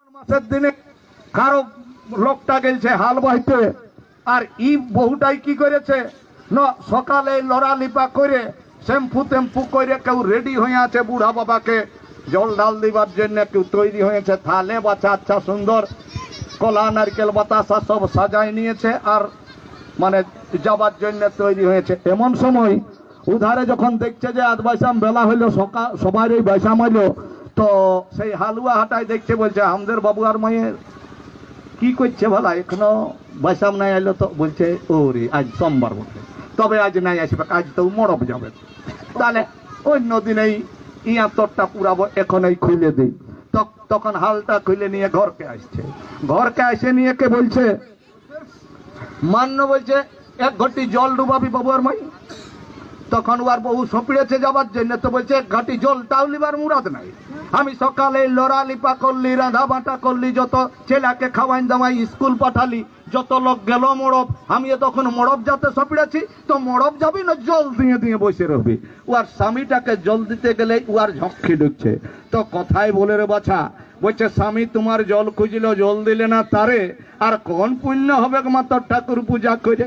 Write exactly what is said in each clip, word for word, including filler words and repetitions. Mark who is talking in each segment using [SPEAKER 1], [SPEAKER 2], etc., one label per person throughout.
[SPEAKER 1] মাসের দিনে কারো লোকটা গেছে হাল বাহিতে, আর ই বহুটাই কি করেছে না সকালে লড়ালিপা করে শ্যাম্পু টেম্পু করে কেউ রেডি হয়ে আছে বুড়া বাবাকে জল ঢাল দিবার জন্য, কেউ তৈরি হয়েছে থালে বাচ্চা আচ্ছা সুন্দর কলা নারকেল বাতাসা সব সাজায় নিয়েছে আর মানে যাবার জন্য তৈরি হয়েছে। এমন সময় উধারে যখন দেখছে যে আজ বাইসাম বেলা হইলো, সকাল সবার এই বাইসাম হইলো, তো সেই হালুয়া হাটাই দেখছে, বলছে আমাদের বাবু আর মায়ের কি করছে ভালা এখনো বাইসাম নাই আইলো, তো বলছে ওরে আজ সোমবার বটে, তবে আজ নাই আসবে, আজ তো মরব যাবে, তাহলে অন্য দিনেই ইয়া তোরটা পুরাবো, এখন এই খুলে দিই। তখন হালটা খুলে নিয়ে ঘরকে আসছে, ঘরকে আসে নিয়ে কে বলছে মান্য বলছে এক ঘটি জল ডুবাবি বাবু আর মাই। তখন ওর বহু সপিড়েছে যাবার জন্য, তো বলছে এক ঘাটি জল তাও লিবার মুরাদ নাই, আমি সকালে লড়ালিপা করলি, রাধা বাটা করলি, যত ছেলেকে খাওয়াইন দাওয়াই স্কুল পাঠালি, যত লোক গেল মড়ব, আমি তখন মড়ব যাতে সপিড়েছি, তো মড়ব যাবি না জল দিয়ে দিয়ে বসে রবি। ওর স্বামীটাকে জল দিতে গেলে ওর ঝক্কি ঢুকছে, তো কথাই বলে রে বাছা, বলছে স্বামী তোমার জল খুঁজল জল দিলে না তারে, আর কোন পুণ্য হবে মাত্র ঠাকুর পূজা করে।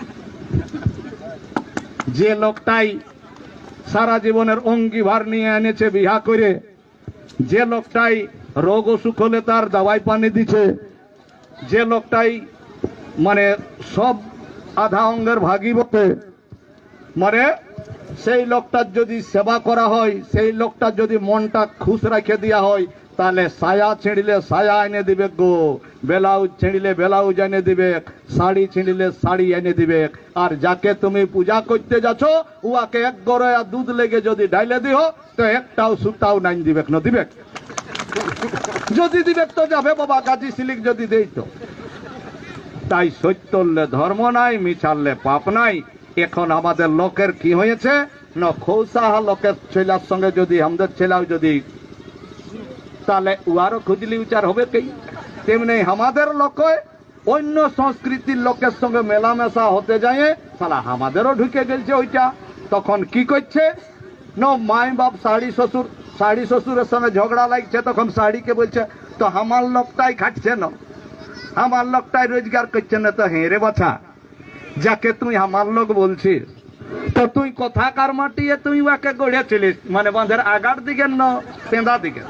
[SPEAKER 1] যে লোকটাই সারা জীবনের অঙ্গি ভার নিয়ে এনেছে বিহা করে, যে লোকটাই রোগ অসুখ হলে তার দাওয়াই পানি দিছে, যে লোকটাই মানে সব আধা অঙ্গের ভাগী বটে, মানে সেই লোকটার যদি সেবা করা হয়, সেই লোকটার যদি মনটা খুশ রেখে দেওয়া হয়, তাহলে সায়া ছিঁড়িলে সায়া এনে দিবে গো, ব্লাউজ ছিঁড়িলে ব্লাউজ এনে দিবে, শাড়ি ছিঁড়িলে শাড়ি এনে দিবে। আর যাকে তুমি পূজা করতে যাচ্ছ উহাকে এক গড়া দুধ লেগে যদি ডাইলে দিও, তো একটাও সুতাও নাই দিবে না, দিবে যদি দিবে তো যাবে বাবা গাজী সিলিক যদি দেই তো। তাই সত্যলে ধর্ম নাই, মিছাললে পাপ নাই। এখন আমাদের লোকের কি হয়েছে না, খৌসাহা লোকের ছেলার সঙ্গে যদি আমাদের ছেলাও যদি, তাহলে উহারও খুঁজলি উচার হবে কি, তেমনি আমাদের লোকে অন্য সংস্কৃতির লোকের সঙ্গে মেলামেশা হতে যায়, তাহলে আমাদেরও ঢুকে গেছে ওইটা। তখন কি করছে না, মাই বাপ শাড়ি শ্বশুর শাড়ি শ্বশুরের সঙ্গে ঝগড়া লাগছে, তখন শাড়িকে বলছে তো আমার লোকটাই খাটছে না, আমার লোকটাই রোজগার করছে না। তো হ্যাঁ রে বাছা, যাকে তুই আমার লোক বলছিস, তো তুই কথাকার মাটিয়ে তুই ওকে গড়েছিলিস, মানে বাঁধের আগার দিকে না পেঁদা দিকে।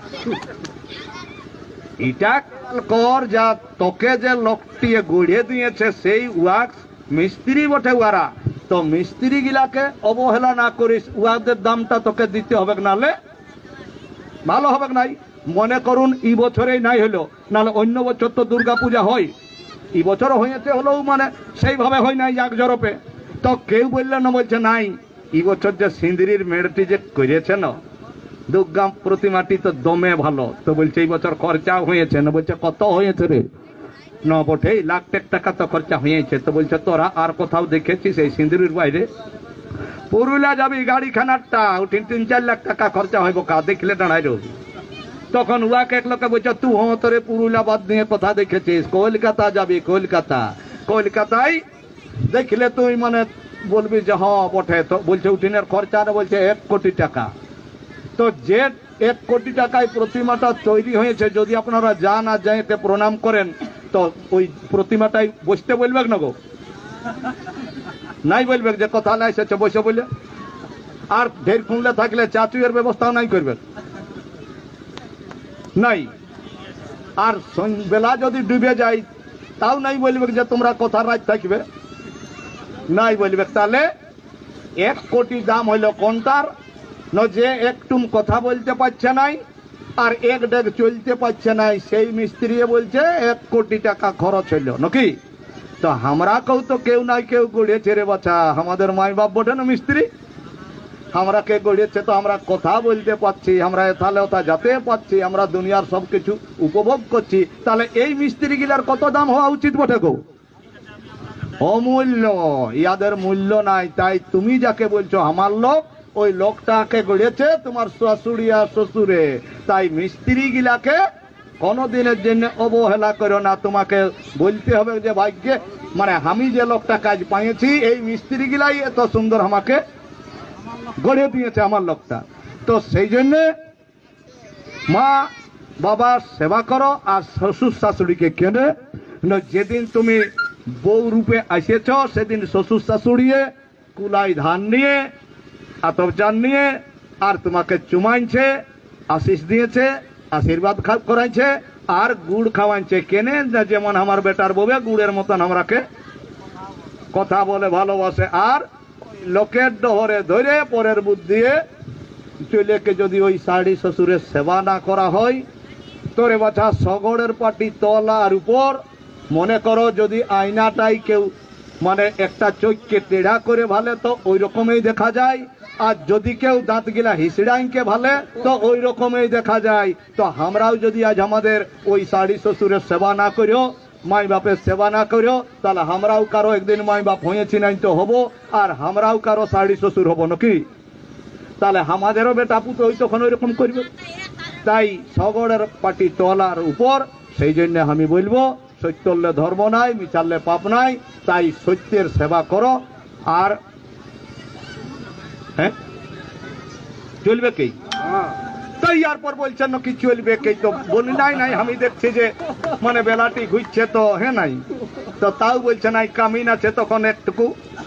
[SPEAKER 1] এটা কর যা তোকে যে লোকটি গড়িয়ে দিয়েছে সেই ওয়াক্স মিস্ত্রি বটে ওরা, তো মিস্ত্রি গিলাকে অবহেলা না করিস, উহাদের দামটা তোকে দিতে হবে, নাহলে ভালো হবে নাই। মনে করুন এই বছরেই নাই হলো, নাহলে অন্য বছর তো দুর্গা পূজা হয়, এই বছরও হয়েছে হলেও মানে সেইভাবে হয় নাই এক জরপে। তো কেউ বললে না, বলছে নাই এই বছর যে সিন্দিরির মেড়টি যে করেছে না দুর্গা প্রতিমাটি তো দমে ভালো, তো বলছে এই বছর খরচা হয়েছে না, বলছে কত হয়েছে রে না, বটে লাখ টাকা তো খরচা হয়েছে। তো বলছে তোরা আর কোথাও দেখেছিস এই সিন্দিরির বাইরে? পুরুলিয়া যাবি গাড়িখানারটা তিন তিন চার লাখ টাকা খরচা হইব, কা দেখলে দাঁড়াই রবি। তখন উহাকে এক লোকে বলছে তুই হো তোরে পুরুলিয়া বাদ নিয়ে কথা দেখেছিস, কলকাতা যাবি, কলকাতা কলকাতায় দেখলে তুই মানে বলবি যে হ্যাঁ বটে। তো বলছে উঠিনের খরচা বলছে এক কোটি টাকা। তো যে এক কোটি টাকায় প্রতিমাটা তৈরি হয়েছে, যদি আপনারা যান আর যাইতে প্রণাম করেন, তো ওই প্রতিমাটাই বসতে বলবে না গো, নাই বলবে যে কথা নাই এসেছে বসে বলে। আর ঢের খুঁজলে থাকলে চাচুয়ের ব্যবস্থাও নাই করবে নাই। আর বেলা যদি ডুবে যায় তাও নাই বলবে যে তোমরা কথা রাত থাকবে, নাই বলবে। তাহলে এক কোটি দাম হইল কোনটার না, যে একটুম কথা বলতে পারছে নাই আর এক ডেক চলতে পারছে নাই, সেই মিস্ত্রি বলছে এক কোটি টাকা খরচ হইল নাকি। তো আমরা কেউ তো কেউ নাই কেউ গড়িয়েছে রে বাচ্চা, আমাদের মাই বাপ বটে না মিস্ত্রি, আমরা কে গড়িয়েছে, তো আমরা কথা বলতে পারছি, আমরা এথালে ওথা যেতে পারছি, আমরা দুনিয়ার সব কিছু উপভোগ করছি, তাহলে এই মিস্ত্রি গিলার কত দাম হওয়া উচিত বটে গো? অমূল্য, ইয়াদের মূল্য নাই। তাই তুমি যাকে বলছো আমার লোক, ওই লোকটাকে গড়িয়েছে তোমার শাশুড়ি আর শ্বশুরে। তাই মিস্ত্রি গিলাকে কোনদিনের জন্য অবহেলা করো না, তোমাকে বলতে হবে যে ভাগ্যে মানে আমি যে লোকটা কাজ পাইছি, এই মিস্ত্রি গিলাই এত সুন্দর আমাকে গড়ে দিয়েছে আমার লোকটা। তো সেই জন্য মা বাবা সেবা করো আর শ্বশুর শাশুড়িকে কেনে না, যেদিন তুমি বউ রূপে আসেছ সেদিন শ্বশুর শাশুড়িয়ে কুলাই ধান নিয়ে আতপ চান নিয়ে আর তোমাকে চুমাইছে, আশিস দিয়েছে, আশীর্বাদ করাইছে আর গুড় খাওয়াইছে কেনে, যেমন আমার বেটার বউয়ে গুড়ের মতন আমরাকে কথা বলে ভালোবাসে। আর লোকের ডহরে ধরে পরের বুদ্ধি চলেকে যদি ওই শাড়ি শ্বশুরের সেবা না করা হয়, তোরে বাছা সগড়ের পাটি তলা আর উপর মনে করো যদি আয়নাটাই কেউ মানে একটা চোখকে টেढ़া করে ভালে তো ওই রকমই দেখা যায়, আর যদি কেউ দাঁত গিলা হিসড়াইকে ভালে তো ওই রকমই দেখা যায়। তো আমরাও যদি আজ আমাদের ওই শাড়ি শ্বশুরের সেবা না করিও, মাই বাপের সেবা না করিও, তাহলে আমরাও কারো একদিন মাই বাপ হয়েছি নাই তো হবো, আর আমরাও কারো শাড়ি শ্বশুর হবো নাকি? তাহলে আমাদেরও বেটা পুতো ওই তখন ওই রকম করবে। তাই সগড়ের পাটি তলার উপর, সেই জন্য আমি বলবো সত্যলে ধর্ম নাই, মিছালে পাপ নাই। তাই সত্যের সেবা করো। আর হ্যাঁ চলবে কি? তাই আর পর বলছেন নাকি চলবে কি? তো বলি নাই নাই আমি দেখছি যে মানে বেলাটি ঘুরছে তো হ্যাঁ নাই, তো তাও বলছে নাই কামিন আছে তখন একটুকু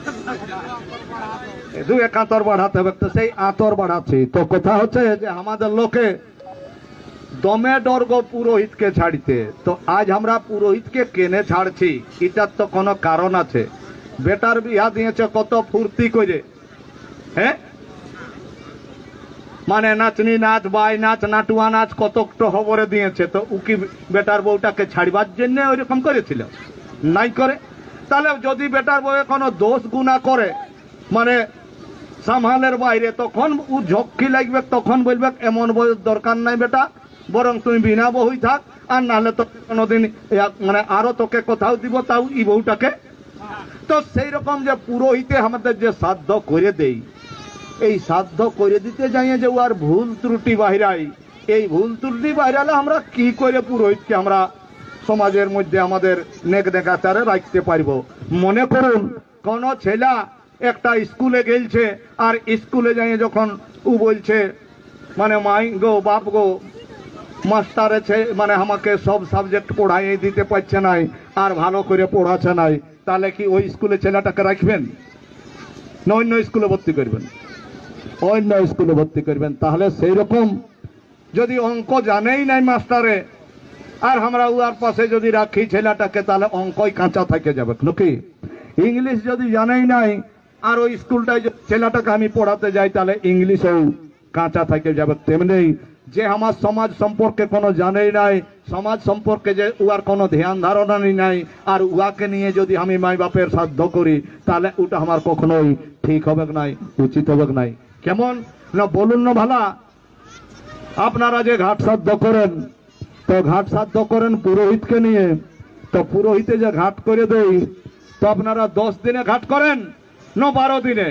[SPEAKER 1] দু এক আতর বাড়াতে হবে। তো সেই আতর বাড়াচ্ছি। তো কথা হচ্ছে যে আমাদের লোকে দমে ডর্গ পুরোহিতকে ছাড়িতে, তো আজ আমরা পুরোহিতকে কেনে ছাড়ছি, এটার তো কোনো কারণ আছে। বেটার বিয়া দিয়েছে কত ফুর্তি করে, হ্যাঁ মানে নাচনি নাচ, বাই নাচ, নাটুয়া নাচ কত খবরে দিয়েছে। তো উকি বেটার বউটাকে ছাড়বার জন্য ওইরকম করেছিল নাই করে? তাহলে যদি বেটার বউয়ে কোনো দোষ গুণা করে মানে সামালের বাইরে, তখন ও ঝক্কি লাগবে, তখন বলবে এমন বউয়ের দরকার নাই বেটা, বরং তুমি বিনা বহুই থাক, আর নাহলে তো কোনোদিন মানে আরো তোকে কোথাও দিব, তাও ই বউটাকে। তো সেই রকম যে পুরোহিতে আমাদের যে সাধ্য করে দেই, এই সাধ্য করে দিতে যাইয়ে যে আর ভুল ত্রুটি বাহিরাই, এই ভুল ত্রুটি বাহিরালে আমরা কি করে পুরোহিতকে আমরা সমাজের মধ্যে আমাদের নেক দেখাচারে রাখতে পারবো? মনে করুন কোন ছেলা একটা স্কুলে গেলছে, আর স্কুলে যাইয়ে যখন ও বলছে মানে মাই গো বাপ গো মাস্টার আছে মানে আমাকে সব সাবজেক্ট পড়াইয়ে দিতে পারছে নাই আর ভালো করে পড়াচ্ছে নাই, তাহলে কি ওই স্কুলে ছেলেটাকে রাখবেন না অন্য স্কুলে ভর্তি করবেন? অন্য স্কুলে ভর্তি করবেন। তাহলে সেই রকম যদি অঙ্ক জানেই নাই মাস্টারে, আর আমরা উয়ার পাশে যদি রাখি ছেলেটাকে, তাহলে অঙ্কই কাঁচা থেকে যাবে নাকি? ইংলিশ যদি জানেই নাই আর ওই স্কুলটায় ছেলেটাকে আমি পড়াতে যাই, তাহলে ইংলিশও কাঁচা থেকে যাবে। তেমনি যে আমার সমাজ সম্পর্কে কোনো জানেই নাই, সমাজ সম্পর্কে যে উয়ার কোনো ধ্যান ধারণাই নাই, আর উয়াকে নিয়ে যদি আমি মাই বাপের সাধ্য করি, তাহলে ওটা আমার কখনোই ঠিক হবে নাই, উচিত হবে নাই। কেমন না বলুন না ভালা? আপনারা যে ঘাট সাধ্য করেন, তো ঘাট সাধ্য করেন পুরোহিতকে নিয়ে, তো পুরোহিতে যে ঘাট করে দেই, তো আপনারা দশ দিনে ঘাট করেন না বারো দিনে?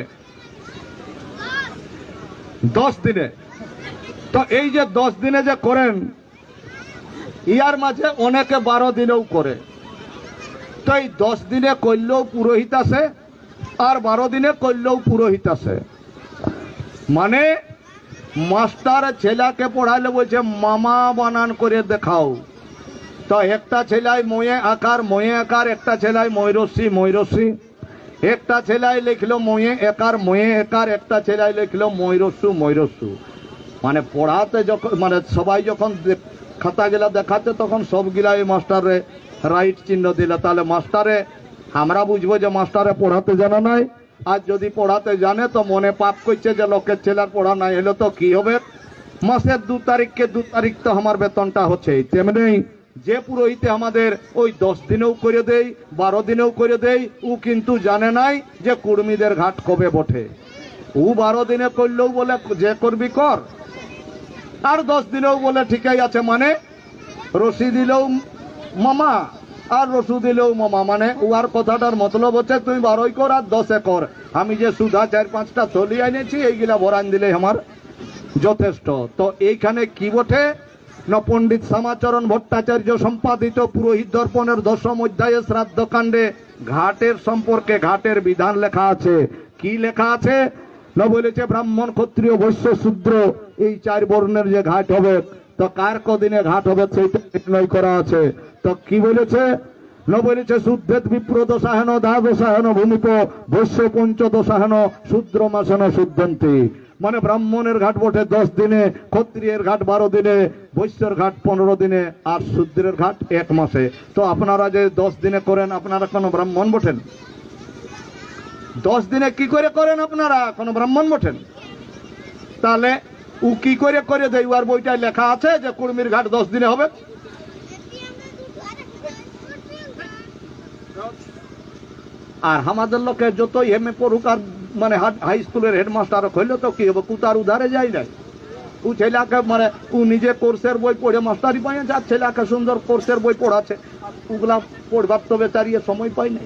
[SPEAKER 1] দশ দিনে। তো এই যে দশ দিনে যে করেন, ইয়ার মাঝে অনেকে বারো দিনেও করে। তো এই দশ দিনে করলেও পুরোহিত আছে, আর বারো দিনে করলেও পুরোহিত আছে। মানে মাস্টার ছেলেকে পড়াইলে বলছে মামা বানান করে দেখাও। তো একটা ছেলাই ময়ে আকার ময়ে আকার, একটা ছেলাই ময়ূরশ্রী ময়ূরশ্রী, একটা ছেলাই লিখলো ময়ে একার ময়ে একার, একটা ছেলাই লিখলো ময়ূরস্যু ময়ূরস্যু। মানে পড়াতে যখন মানে সবাই যখন খাতা গেলা দেখাচ্ছে, তখন সবগুলা এই মাস্টারে রাইট চিহ্ন দিলে, তাহলে মাস্টারে আমরা বুঝবো যে মাস্টারে পড়াতে জানা নাই। আর যদি পড়াতে জানে তো মনে পাপ করছে যে লোকের ছেলের পড়া নাই হলে তো কি হবে, মাসের দু তারিখকে দু তারিখ তো আমার বেতনটা হচ্ছে। তেমনি যে পুরোহিতে আমাদের ওই দশ দিনেও করে দেই, বারো দিনেও করে দেই, ও কিন্তু জানে নাই যে কুর্মীদের ঘাট কবে বটে। ও বারো দিনে করলেও বলে যে করবি কর, আর দশ দিনেও বলে ঠিকই আছে, মানে রশি দিলেও মামা আর রসু দিলেও মামা। মানে উহার কথাটার মতলব হচ্ছে তুই বারোই কর আর দশে কর, আমি যে সুধা চার পাঁচটা থলি এনেছি এইগুলা ভরান দিলে আমার যথেষ্ট। তো এইখানে কি বটে না পণ্ডিত শ্যামাচরণ ভট্টাচার্য সম্পাদিত পুরোহিত দর্পণের দশম অধ্যায়ে শ্রাদ্ধ কাণ্ডে ঘাটের সম্পর্কে ঘাটের বিধান লেখা আছে। কি লেখা আছে না বলেছে ব্রাহ্মণ ক্ষত্রিয় বৈশ্য শূদ্র এই চার বর্ণের যে ঘাট হবে, তো কার কদিনে ঘাট হবে সেইটা নির্ণয় করা আছে। তো কি বলেছে ন বলেছে শুদ্ধেত বিপ্র দশাহেন দা দশাহেন ভূমিপ বৈশ্য পঞ্চ দশাহেন শূদ্র মাসেন শুদ্ধন্তি। মানে ব্রাহ্মণের ঘাট বটে দশ দিনে, ক্ষত্রিয়ের ঘাট বারো দিনে, বৈশ্যের ঘাট পনেরো দিনে, আর শূদ্রের ঘাট এক মাসে। তো আপনারা যে দশ দিনে করেন, আপনারা কোনো ব্রাহ্মণ বটেন? দশ দিনে কি করে করেন আপনারা? কোনো ব্রাহ্মণ বটেন? তাহলে ও কি করে করে দেয়? আর বইটায় লেখা আছে যে কুর্মির ঘাট দশ দিনে হবে। আর আমাদের লোকে যত এম এ পড়ুক আর মানে হাই স্কুলের হেডমাস্টার হইলে তো কি হবে, কুতার উধারে যাই যায়। ও ছেলেকে মানে ও নিজে কোর্সের বই পড়ে মাস্টারি পাই, যার ছেলেকে সুন্দর কোর্সের বই পড়াচ্ছে, ওগুলা পড়বার তো বেচারিয়ে সময় পাই নাই।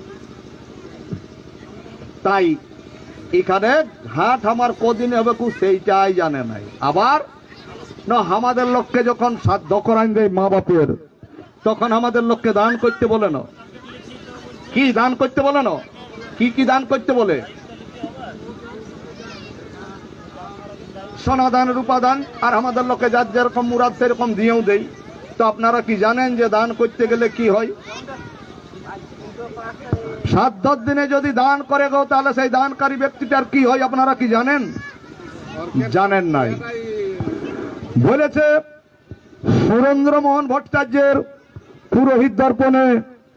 [SPEAKER 1] তাই এখানে ঘাট আমার কদিনে হবে কু সেইটাই জানে নাই। আবার না আমাদের লোককে যখন সাধ্য করাই দেয় মা বাপের, তখন আমাদের লোককে দান করতে বলে না। কি দান করতে বলে না? কি কি দান করতে বলে? সোনা দান, রূপা দান, আর আমাদের লোকে যার যেরকম মুরাদ সেরকম দিয়েও দেই। তো আপনারা কি জানেন যে দান করতে গেলে কি হয়? সাত দশ দিনে যদি দান করে গো, তাহলে সেই দানকারী ব্যক্তিটার কি হয় আপনারা কি জানেন? জানেন নাই। বলেছে সুরেন্দ্রমোহন ভট্টাচার্যের পুরোহিত দর্পণে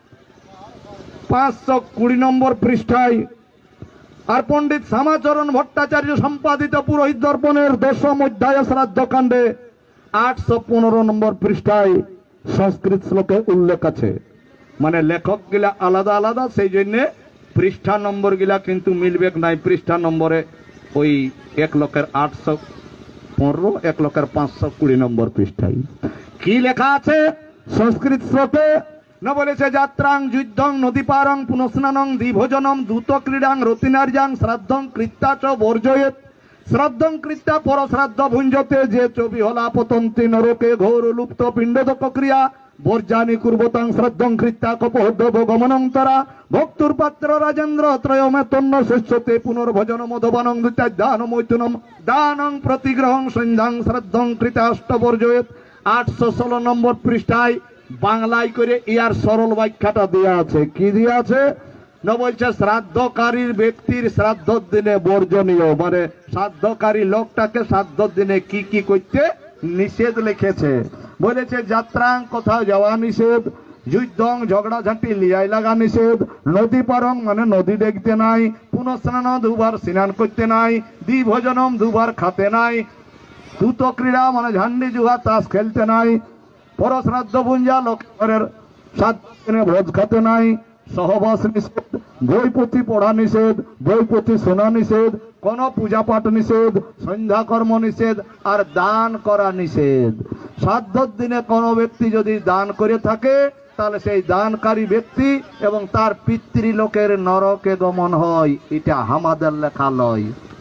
[SPEAKER 1] পাঁচশো কুড়ি নম্বর পৃষ্ঠায়, আর পণ্ডিত শ্যামাচরণ ভট্টাচার্য সম্পাদিত পুরোহিত দর্পণের দশম অধ্যায় শ্রাদ্ধ কাণ্ডে আটশো পনেরো নম্বর পৃষ্ঠায় সংস্কৃত শ্লোকে উল্লেখ আছে। মানে লেখক গিলা আলাদা আলাদা, সেই জন্য পৃষ্ঠা নম্বর গিলা কিন্তু মিলবে নাই। পৃষ্ঠা নম্বরে ওই এক লোকের আটশো পনেরো, এক লোকের পাঁচশো কুড়ি নম্বর পৃষ্ঠায় কি লেখা আছে সংস্কৃত শ্লোকে? না বলেছে যাত্রাং যুদ্ধং নদী পারং পুনঃস্নানং দ্বিভোজনম দ্রুত ক্রীড়াং রতিনার্যাং শ্রাদ্ধং কৃত্তা চ বর্জয়েত শ্রাদ্ধং কৃত্তা পর শ্রাদ্ধ ভুঞ্জতে যে চবি হলা পতন্তি নরকে ঘোর লুপ্ত পিণ্ডদক ক্রিয়া বর্জানি কুর্বতাং শ্রাদ্ধং কৃত্তা কপহদ্দব গমনন্তরা ভক্তুর পাত্র রাজেন্দ্র ত্রয়মে তন্ন শস্যতে পুনর্ভজন মধবনং দুত্যাজ দান মৈথুনম দানং প্রতিগ্রহং সন্ধ্যাং শ্রাদ্ধং কৃতা অষ্টবর্জয়েত। আটশো ষোলো নম্বর পৃষ্ঠায় বাংলায় করে ইয়ার সরল ব্যাখ্যাটা দেওয়া আছে। কি দেওয়া আছে না বলছে শ্রাদ্ধকারীর ব্যক্তির শ্রাদ্ধ দিনে বর্জনীয়, মানে শ্রাদ্ধকারী লোকটাকে শ্রাদ্ধ দিনে কি কি করতে নিষেধ লিখেছে। বলেছে যাত্রাং কোথাও যাওয়া নিষেধ, যুদ্ধং ঝগড়াঝাটি লিয়াই লাগা নিষেধ, নদী পারং মানে নদী দেখতে নাই, পুনঃস্নান দুবার স্নান করতে নাই, দ্বিভোজনম দুবার খাতে নাই, দ্রুত ক্রীড়া মানে ঝান্ডি জুয়া তাস খেলতে নাই, পরশ্রাদ্ধ ভুঞ্জা লোকের সাত দিনে ভোজ খাতে নাই, সহবাস নিষেধ, বই পুঁথি পড়া নিষেধ, বই পুঁথি শোনা নিষেধ, কোন পূজা পাঠ নিষেধ, সন্ধ্যা কর্ম নিষেধ, আর দান করা নিষেধ। শ্রাদ্ধর দিনে কোন ব্যক্তি যদি দান করে থাকে তাহলে সেই দানকারী ব্যক্তি এবং তার পিতৃলোকের নরকে গমন হয়। এটা আমাদের লেখা লয়,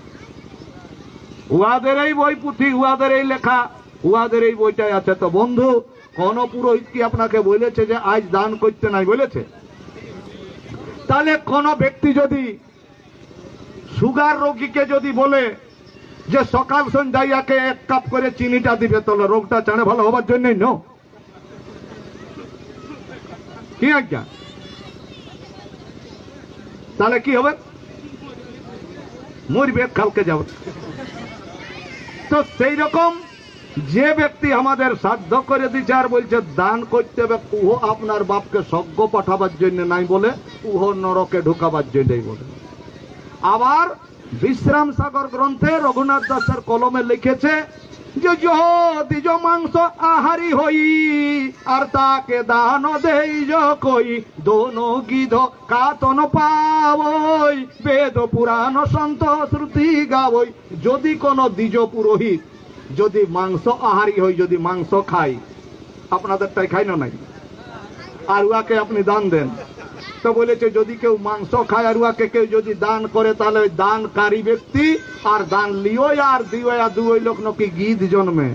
[SPEAKER 1] উহাদের এই বই পুঁথি, উহাদের এই লেখা, উহাদের এই বইটাই আছে। তো বন্ধু, কোন পুরোহিত কি আপনাকে বলেছে যে আজ দান করতে নাই? বলেছে? তাহলে কোন ব্যক্তি যদি সুগার রোগীকে যদি বলে যে সকাল সন্ধ্যাকে এক কাপ করে চিনিটা দিবে, তাহলে রোগটা চাঁড়ে ভালো হবার জন্যই নো কি আজ্ঞা? তাহলে কি হবে? মরবে, কালকে যাবে। তো সেই রকম যে ব্যক্তি আমাদের সাধ্য করে দিচ্ছে আর বলছে দান করতে হবে, উহো আপনার বাপকে স্বর্গ পাঠাবার জন্য নাই বলে, উহো নরকে ঢুকাবার জন্যই বলে। আবার বিশ্রাম সাগর গ্রন্থে রঘুনাথ দাসের কলমে লিখেছে যে দ্বিজ মাংস আহারি হই আর তাকে দান দেই কই দোনো গিধ কাতন পাবই বেদ পুরাণ সন্ত শ্রুতি গাবই। যদি কোন দ্বিজ পুরোহিত যদি মাংস আহারি হই, যদি মাংস খাই, আপনাদেরটাই খাই না নাই, আর উহাকে আপনি দান দেন, তো বলেছে যদি কেউ মাংস খায় আর উহাকে কেউ যদি দান করে, তাহলে ওই দানকারী ব্যক্তি আর দান লিও আর দিও দুই লোক নাকি গিধ জন্মে।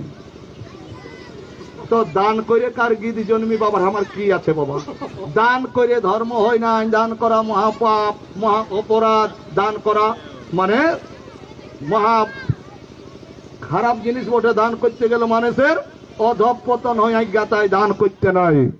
[SPEAKER 1] তো দান করে কার গিধ জন্মি? বাবার আমার কি আছে বাবা? দান করে ধর্ম হয় না, দান করা মহাপাপ, মহা অপরাধ। দান করা মানে মহা খারাপ জিনিস বটে। দান করতে গেলে মানুষের অধঃপতন হয় অজ্ঞাতায় দান করতে নাই।